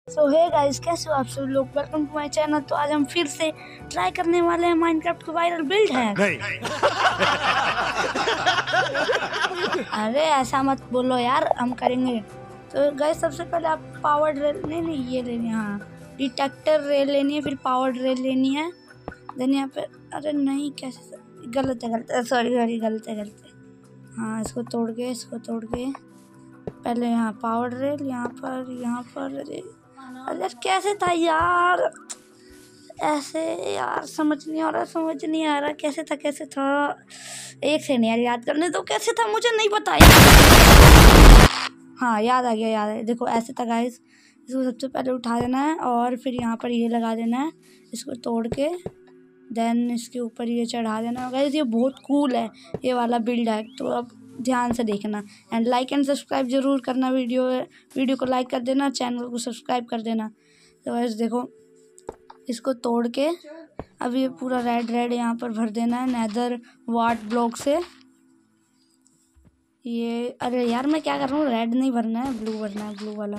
सो hey guys, कैसे हो आप सब लोग। Welcome to my channel. तो आज हम फिर से ट्राई करने वाले हैं माइनक्राफ्ट की वायरल बिल्ड है। अरे ऐसा मत बोलो यार, हम करेंगे। तो गाइस सबसे पहले आप पावर्ड रेल नहीं ये लेनी है, हाँ डिटेक्टर रेल लेनी है, फिर पावर्ड रेल लेनी है। देन यहाँ पे अरे नहीं कैसे गलत है सॉरी गलत है। हाँ इसको तोड़ के पहले यहाँ पावर्ड रेल यहाँ पर अरे कैसे था यार, ऐसे यार समझ नहीं आ रहा कैसे था। एक से नहीं यार, याद करने तो कैसे था मुझे नहीं पता यार। हाँ याद आ गया देखो ऐसे था गाइस। इसको सबसे पहले उठा देना है और फिर यहाँ पर ये लगा देना है, इसको तोड़ के देन इसके ऊपर ये चढ़ा देना है। गाइस ये बहुत कूल है, ये वाला बिल्ड है, तो अब ध्यान से देखना एंड लाइक एंड सब्सक्राइब जरूर करना। वीडियो को लाइक कर देना, चैनल को सब्सक्राइब कर देना। तो गाइस देखो इसको तोड़ के अब ये पूरा रेड यहाँ पर भर देना है नेदर वाट ब्लॉक से। ये अरे यार मैं क्या कर रहा हूँ, रेड नहीं भरना है, ब्लू भरना है, ब्लू वाला।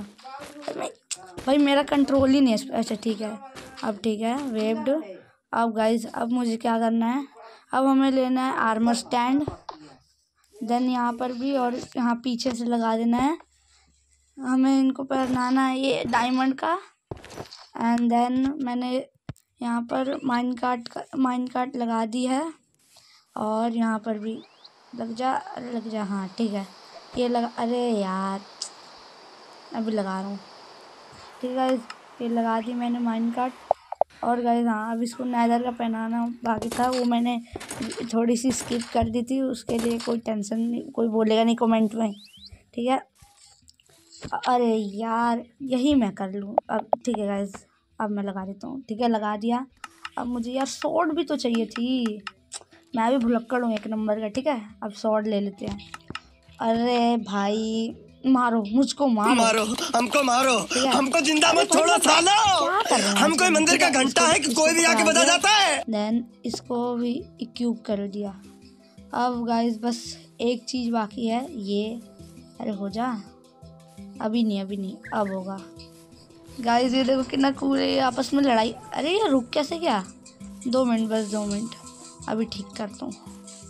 भाई मेरा कंट्रोल ही नहीं है। अच्छा ठीक है, अब ठीक है वेव्ड। अब गाइस अब मुझे क्या करना है, अब हमें लेना है आर्मर स्टैंड। देन यहाँ पर भी और यहाँ पीछे से लगा देना है, हमें इनको पहनाना है ये डायमंड का। एंड देन मैंने यहाँ पर माइनकार्ट लगा दी है और यहाँ पर भी लग जा हाँ ठीक है ये लगा। अरे यार अभी लगा रहा हूँ, ठीक है ये लगा दी मैंने माइनकार्ट। और गाइस हाँ अब इसको नेदर का पहनाना बाकी था, वो मैंने थोड़ी सी स्किप कर दी थी, उसके लिए कोई टेंशन नहीं, कोई बोलेगा नहीं कमेंट में, ठीक है। अरे यार यही मैं कर लूँ अब, ठीक है गाइस अब मैं लगा देता हूँ, ठीक है लगा दिया। अब मुझे यार स्वॉर्ड भी तो चाहिए थी, मैं भी भुलक्कड़ हूँ एक नंबर का, ठीक है अब स्वॉर्ड ले लेते हैं। अरे भाई मारो मुझको, मारो हमको मारो, हमको जिंदा मत छोड़ो सालो। हम कोई मंदिर का घंटा है कि कोई भी आके बजा जाता है। देन इसको भी इक्विप कर दिया। अब गाइस बस एक चीज बाकी है ये, अरे हो जा, अभी नहीं अब होगा। गाइस ये देखो कितना कूल है, आपस में लड़ाई। अरे ये रुक कैसे गया, 2 मिनट बस 2 मिनट, अभी ठीक करता हूँ।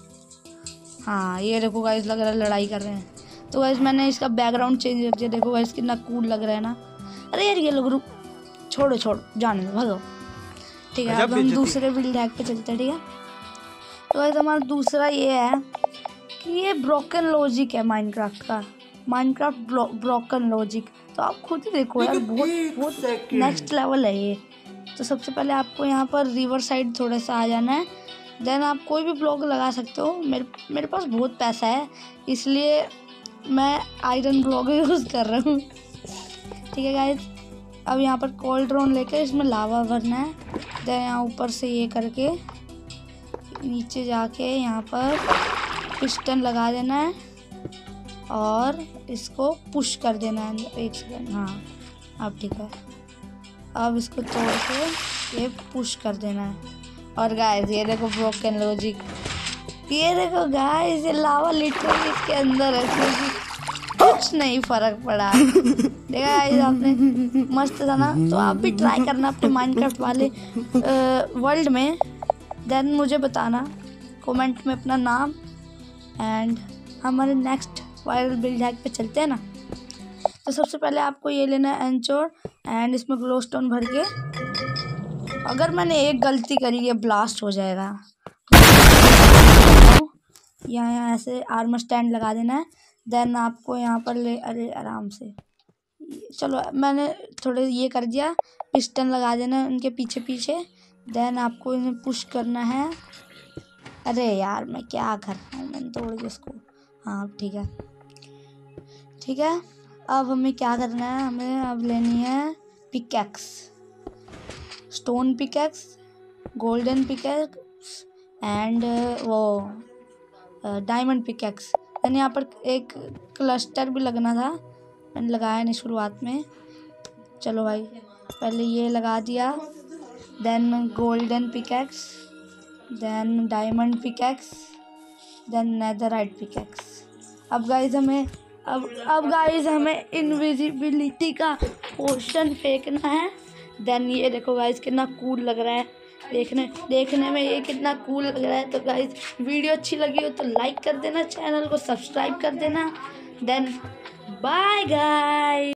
हाँ ये देखो गाइस लग रहा है लड़ाई कर रहे हैं। तो गाइस मैंने इसका बैकग्राउंड चेंज कर दिया, देखो गाइस कितना कूल लग रहा है ना। अरे यार ये लोग रुक, छोड़ो जाने दो, भागो। ठीक है अब हम दूसरे बिल्ड हैक पे चलते हैं, ठीक है। तो गाइस हमारा दूसरा ये है कि ये ब्रोकन लॉजिक है माइनक्राफ्ट ब्रोकन लॉजिक। तो आप खुद ही देखो यार, बहुत नेक्स्ट लेवल है ये। तो सबसे पहले आपको यहाँ पर रिवर साइड थोड़ा सा आ जाना है। देन आप कोई भी ब्लॉक लगा सकते हो, मेरे पास बहुत पैसा है इसलिए मैं आयरन ब्लॉक यूज़ कर रहा हूँ, ठीक है गाइस। अब यहाँ पर कोल्ड्रोन लेकर इसमें लावा भरना है। देन यहाँ ऊपर से ये करके नीचे जाके यहाँ पर पिस्टन लगा देना है और इसको पुश कर देना है 1 सेकंड। हाँ अब ठीक है, अब इसको तोड़ के ये पुश कर देना है। और गाइस ये देखो ब्रोकन लॉजिक, ये देखो गाइस ये लावा लिटरली इसके अंदर है, कुछ नहीं फर्क पड़ा। देखा गाइस आपने, मस्त था ना। तो आप भी ट्राई करना अपने माइनक्राफ्ट वाले वर्ल्ड में। देन मुझे बताना कमेंट में अपना नाम एंड हमारे नेक्स्ट वायरल बिल्ड हैक पे चलते हैं ना। तो सबसे पहले आपको ये लेना है एंचोर एंड इसमें ग्लोस्टोन भर के। अगर मैंने एक गलती करी ये ब्लास्ट हो जाएगा। यहाँ ऐसे आर्मर स्टैंड लगा देना है। देन आपको यहाँ पर अरे आराम से, चलो मैंने थोड़े ये कर दिया, पिस्टन लगा देना है उनके पीछे। देन आपको इन्हें पुश करना है। अरे यार मैं क्या कर रहा हूँ, मैंने तोड़ दिया इसको। हाँ ठीक है अब हमें क्या करना है, हमें अब लेनी है pickaxe, stone pickaxe, golden pickaxe and वो डायमंड पिकैक्स। देन यहाँ पर एक क्लस्टर भी लगना था, मैंने लगाया नहीं शुरुआत में। चलो भाई पहले ये लगा दिया, then golden pickaxe, then diamond pickaxe, then netherite pickaxe. अब गाइस हमें इनविजिबिलिटी का पोशन फेंकना है। देन ये देखो गाइस कितना कूल लग रहा है देखने में, ये कितना कूल लग रहा है। तो गाइस वीडियो अच्छी लगी हो तो लाइक कर देना, चैनल को सब्सक्राइब कर देना। Then bye guys.